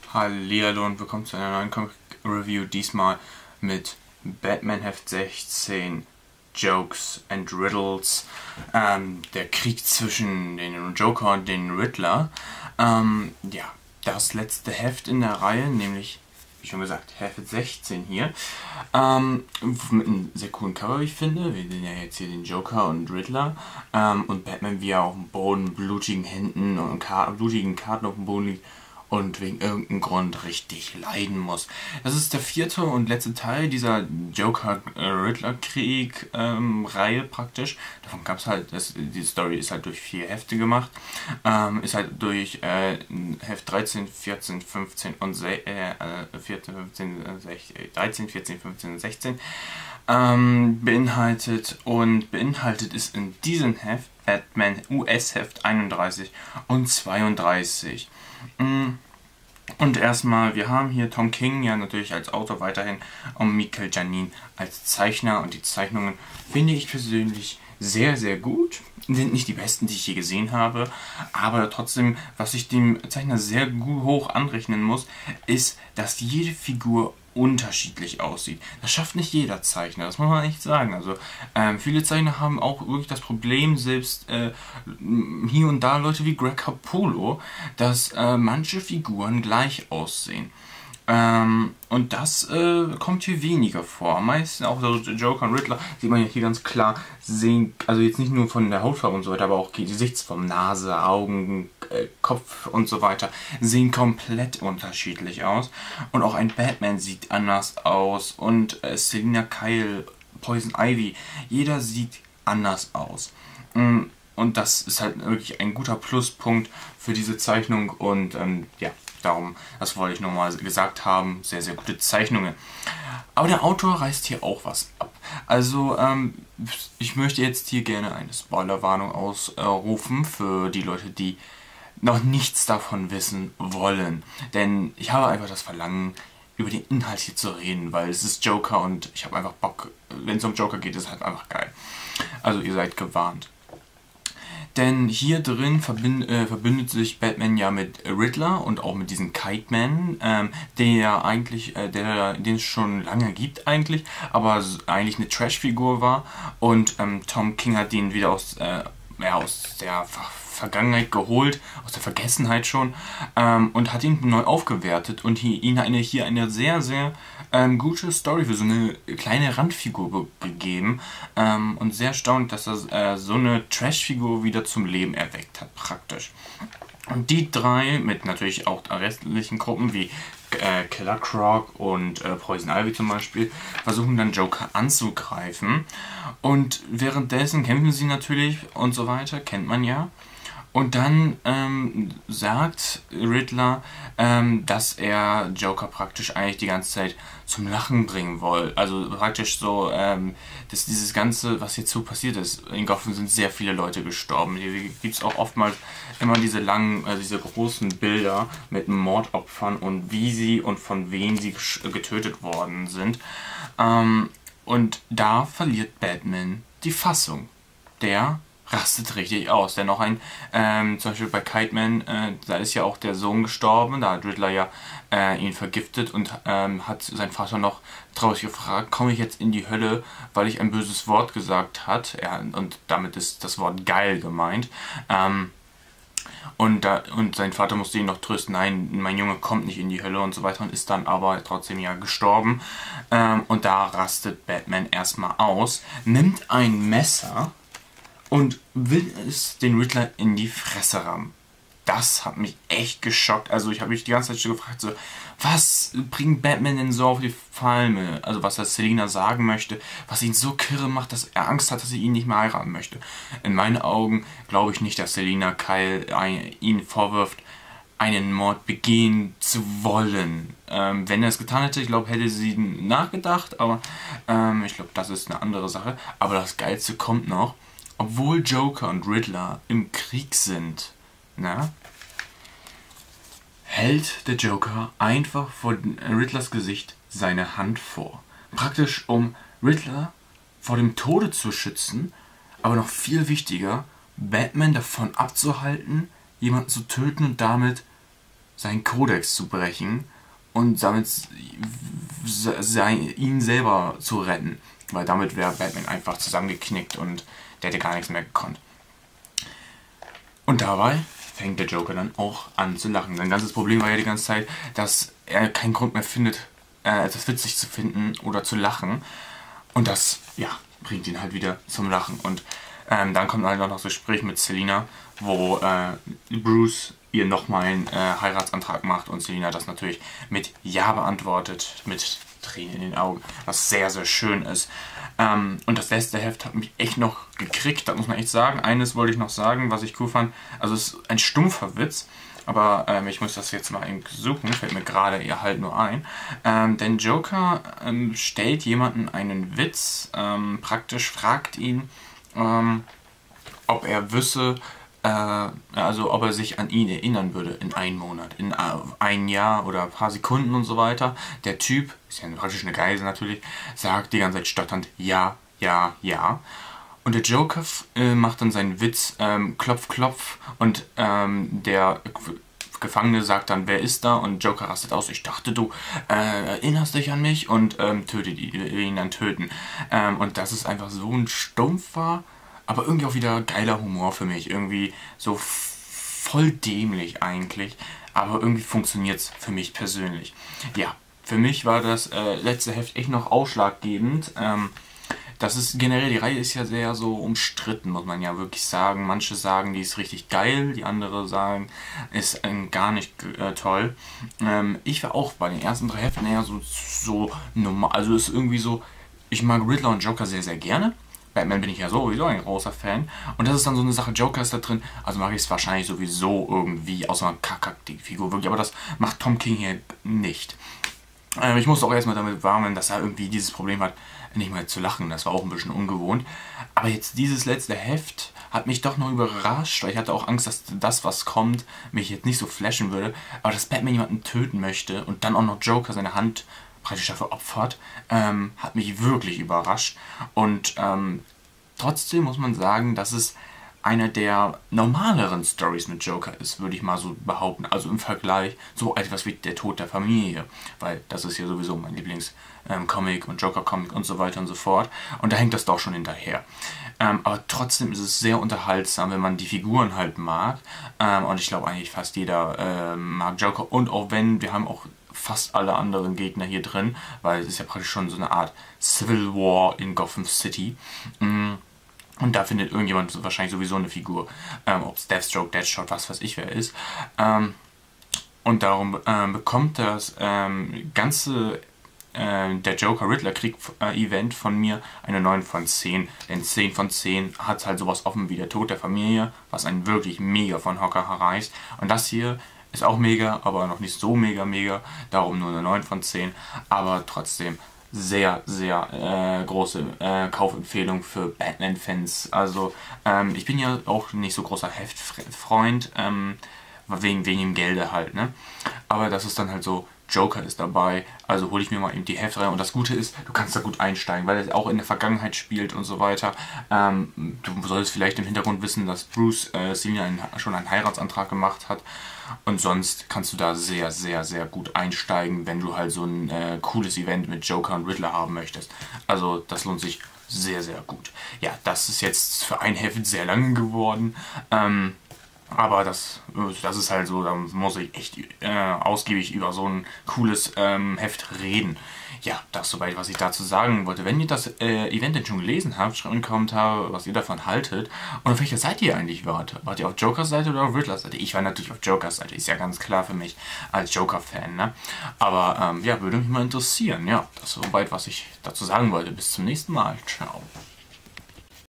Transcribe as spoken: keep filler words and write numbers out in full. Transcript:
Hallihallo und willkommen zu einer neuen Comic Review, diesmal mit Batman Heft sechzehn, Jokes and Riddles, ähm, der Krieg zwischen den Joker und den Riddler. Ähm, ja, das letzte Heft in der Reihe, nämlich, wie schon gesagt, Heft sechzehn hier, ähm, mit einem sehr coolen Cover, wie ich finde. Wir sehen ja jetzt hier den Joker und Riddler, ähm, und Batman, wie er auf dem Boden, blutigen Händen und Kar blutigen Karten auf dem Boden liegt und wegen irgendeinem Grund richtig leiden muss. Das ist der vierte und letzte Teil dieser Joker-Riddler-Krieg-Reihe ähm, praktisch. Davon gab es halt, das, die Story ist halt durch vier Hefte gemacht. Ähm, ist halt durch äh, Heft dreizehn, vierzehn, fünfzehn und äh, vierzehn, fünfzehn, sechzehn, dreizehn, vierzehn, fünfzehn und sechzehn ähm, beinhaltet. Und beinhaltet ist in diesem Heft Batman U S-Heft einunddreißig und zweiunddreißig. Und erstmal, wir haben hier Tom King ja natürlich als Autor weiterhin und Mikel Janin als Zeichner, und die Zeichnungen finde ich persönlich sehr, sehr gut. Sind nicht die besten, die ich je gesehen habe, aber trotzdem, was ich dem Zeichner sehr gut hoch anrechnen muss, ist, dass jede Figur unterschiedlich aussieht. Das schafft nicht jeder Zeichner, das muss man echt sagen. Also ähm, viele Zeichner haben auch wirklich das Problem, selbst äh, hier und da Leute wie Greg Capullo, dass äh, manche Figuren gleich aussehen. Ähm, und das äh, kommt hier weniger vor. Am meisten auch so Joker und Riddler sieht man ja hier ganz klar sehen, also jetzt nicht nur von der Hautfarbe und so weiter, aber auch die Gesichtsform, Nase, Augen, äh, Kopf und so weiter sehen komplett unterschiedlich aus. Und auch ein Batman sieht anders aus und äh, Selina Kyle, Poison Ivy, jeder sieht anders aus. Mm, Und das ist halt wirklich ein guter Pluspunkt für diese Zeichnung, und ähm, ja, darum, das wollte ich nochmal gesagt haben, sehr, sehr gute Zeichnungen. Aber der Autor reißt hier auch was ab. Also, ähm, ich möchte jetzt hier gerne eine Spoilerwarnung ausrufen für die Leute, die noch nichts davon wissen wollen. Denn ich habe einfach das Verlangen, über den Inhalt hier zu reden, weil es ist Joker und ich habe einfach Bock, wenn es um Joker geht, ist es halt einfach geil. Also ihr seid gewarnt. Denn hier drin verbind, äh, verbindet sich Batman ja mit Riddler und auch mit diesem Kite Man, ähm, der eigentlich, äh, der, den es schon lange gibt eigentlich, aber eigentlich eine Trash-Figur war, und ähm, Tom King hat den wieder aus, äh, ja, aus der Ver Vergangenheit geholt, aus der Vergessenheit schon, ähm, und hat ihn neu aufgewertet und hier, ihn eine, hier eine sehr, sehr ähm, gute Story für so eine kleine Randfigur gegeben, ähm, und sehr erstaunt, dass er äh, so eine Trash-Figur wieder zum Leben erweckt hat, praktisch. Und die drei, mit natürlich auch restlichen Gruppen wie äh, Killer Croc und äh, Poison Ivy zum Beispiel, versuchen dann Joker anzugreifen. Und währenddessen kämpfen sie natürlich und so weiter, kennt man ja. Und dann ähm, sagt Riddler, ähm, dass er Joker praktisch eigentlich die ganze Zeit zum Lachen bringen will. Also praktisch so, ähm, dass dieses Ganze, was jetzt so passiert ist, in Gotham sind sehr viele Leute gestorben. Hier gibt es auch oftmals immer diese langen, äh, diese großen Bilder mit Mordopfern und wie sie und von wem sie getötet worden sind. Ähm, und da verliert Batman die Fassung. Der rastet richtig aus. Denn noch ein, ähm, zum Beispiel bei Kite Man, äh, da ist ja auch der Sohn gestorben, da hat Riddler ja äh, ihn vergiftet und ähm, hat sein Vater noch traurig gefragt, komme ich jetzt in die Hölle, weil ich ein böses Wort gesagt hat. Ja, und damit ist das Wort geil gemeint. Ähm, und, da, und sein Vater musste ihn noch trösten, nein, mein Junge kommt nicht in die Hölle und so weiter, und ist dann aber trotzdem ja gestorben. Ähm, und da rastet Batman erstmal aus, nimmt ein Messer und will es den Riddler in die Fresse rammen. Das hat mich echt geschockt. Also ich habe mich die ganze Zeit schon gefragt, so, was bringt Batman denn so auf die Palme? Also was er Selina sagen möchte, was ihn so kirre macht, dass er Angst hat, dass sie ihn nicht mehr heiraten möchte. In meinen Augen glaube ich nicht, dass Selina Kyle ein, ihn vorwirft, einen Mord begehen zu wollen. Ähm, wenn er es getan hätte, ich glaube, hätte sie nachgedacht, aber ähm, ich glaube, das ist eine andere Sache. Aber das Geilste kommt noch. Obwohl Joker und Riddler im Krieg sind, na, hält der Joker einfach vor Riddlers Gesicht seine Hand vor. Praktisch, um Riddler vor dem Tode zu schützen, aber noch viel wichtiger, Batman davon abzuhalten, jemanden zu töten und damit seinen Kodex zu brechen und damit sein, ihn selber zu retten. Weil damit wäre Batman einfach zusammengeknickt und der hätte gar nichts mehr gekonnt. Und dabei fängt der Joker dann auch an zu lachen. Sein ganzes Problem war ja die ganze Zeit, dass er keinen Grund mehr findet, äh, etwas witzig zu finden oder zu lachen. Und das, ja, bringt ihn halt wieder zum Lachen. Und ähm, dann kommt halt auch noch das Gespräch mit Selina, wo äh, Bruce ihr nochmal einen äh, Heiratsantrag macht und Selina das natürlich mit Ja beantwortet, mit Tränen in den Augen, was sehr, sehr schön ist. Ähm, und das letzte Heft hat mich echt noch gekriegt, das muss man echt sagen. Eines wollte ich noch sagen, was ich cool fand. Also es ist ein stumpfer Witz, aber ähm, ich muss das jetzt mal eben suchen, fällt mir gerade eher halt nur ein. Ähm, denn Joker ähm, stellt jemanden einen Witz, ähm, praktisch fragt ihn, ähm, ob er wüsste, äh, also ob er sich an ihn erinnern würde in einem Monat, in äh, ein Jahr oder ein paar Sekunden und so weiter. Der Typ, ist ja praktisch eine Geisel natürlich, sagt die ganze Zeit stotternd ja, ja, ja. Und der Joker äh, macht dann seinen Witz, ähm, klopf, klopf, und ähm, der Gefangene sagt dann, wer ist da? Und Joker rastet aus, ich dachte, du äh, erinnerst dich an mich, und ähm, tötet ihn, ihn dann töten. Ähm, und das ist einfach so ein stumpfer, aber irgendwie auch wieder geiler Humor für mich. Irgendwie so voll dämlich eigentlich, aber irgendwie funktioniert es für mich persönlich. Ja, für mich war das äh, letzte Heft echt noch ausschlaggebend. Ähm, Das ist generell, die Reihe ist ja sehr so umstritten, muss man ja wirklich sagen. Manche sagen, die ist richtig geil, die andere sagen, ist äh, gar nicht äh, toll. Ähm, ich war auch bei den ersten drei Heften eher so, so normal, also ist irgendwie so, ich mag Riddler und Joker sehr, sehr gerne. Batman bin ich ja sowieso ein großer Fan. Und das ist dann so eine Sache, Joker ist da drin, also mag ich es wahrscheinlich sowieso irgendwie, außer man kackt die Figur wirklich, aber das macht Tom King hier nicht. Ähm, ich musste auch erstmal damit warnen, dass er irgendwie dieses Problem hat, nicht mehr zu lachen. Das war auch ein bisschen ungewohnt. Aber jetzt dieses letzte Heft hat mich doch noch überrascht, weil ich hatte auch Angst, dass das, was kommt, mich jetzt nicht so flashen würde. Aber dass Batman jemanden töten möchte und dann auch noch Joker seine Hand praktisch dafür opfert, ähm, hat mich wirklich überrascht. Und ähm, trotzdem muss man sagen, dass es eine der normaleren Stories mit Joker ist, würde ich mal so behaupten. Also im Vergleich so etwas wie der Tod der Familie. Weil das ist ja sowieso mein Lieblings-Comic ähm, und Joker-Comic und so weiter und so fort. Und da hängt das doch schon hinterher. Ähm, aber trotzdem ist es sehr unterhaltsam, wenn man die Figuren halt mag. Ähm, und ich glaube eigentlich fast jeder äh, mag Joker. Und auch wenn, wir haben auch fast alle anderen Gegner hier drin, weil es ist ja praktisch schon so eine Art Civil War in Gotham City. Mm. Und da findet irgendjemand wahrscheinlich sowieso eine Figur, ähm, ob es Deathstroke, Deadshot, was weiß ich wer ist. Ähm, und darum ähm, bekommt das ähm, ganze äh, der Joker-Riddler-Krieg-Event von mir eine neun von zehn. Denn zehn von zehn hat halt sowas offen wie der Tod der Familie, was einen wirklich mega von Hocker reißt. Und das hier ist auch mega, aber noch nicht so mega mega, darum nur eine neun von zehn. Aber trotzdem sehr, sehr äh, große äh, Kaufempfehlung für Batman-Fans. Also ähm, ich bin ja auch nicht so großer Heftfreund, ähm, wegen, wegen dem Gelde halt, ne? Aber das ist dann halt so, Joker ist dabei, also hole ich mir mal eben die Heftreihe. Und das Gute ist, du kannst da gut einsteigen, weil er auch in der Vergangenheit spielt und so weiter. Ähm, du solltest vielleicht im Hintergrund wissen, dass Bruce äh, Selina einen, schon einen Heiratsantrag gemacht hat. Und sonst kannst du da sehr, sehr, sehr gut einsteigen, wenn du halt so ein äh, cooles Event mit Joker und Riddler haben möchtest. Also das lohnt sich sehr, sehr gut. Ja, das ist jetzt für ein Heft sehr lang geworden. Ähm, aber das, das ist halt so, da muss ich echt äh, ausgiebig über so ein cooles ähm, Heft reden. Ja, das ist soweit, was ich dazu sagen wollte. Wenn ihr das äh, Event denn schon gelesen habt, schreibt in die Kommentare, was ihr davon haltet. Und auf welcher Seite ihr eigentlich wart. Wart ihr auf Jokers Seite oder auf Riddlers Seite? Ich war natürlich auf Jokers Seite, ist ja ganz klar für mich als Joker-Fan, ne? Aber ähm, ja, würde mich mal interessieren. Ja, das ist soweit, was ich dazu sagen wollte. Bis zum nächsten Mal. Ciao.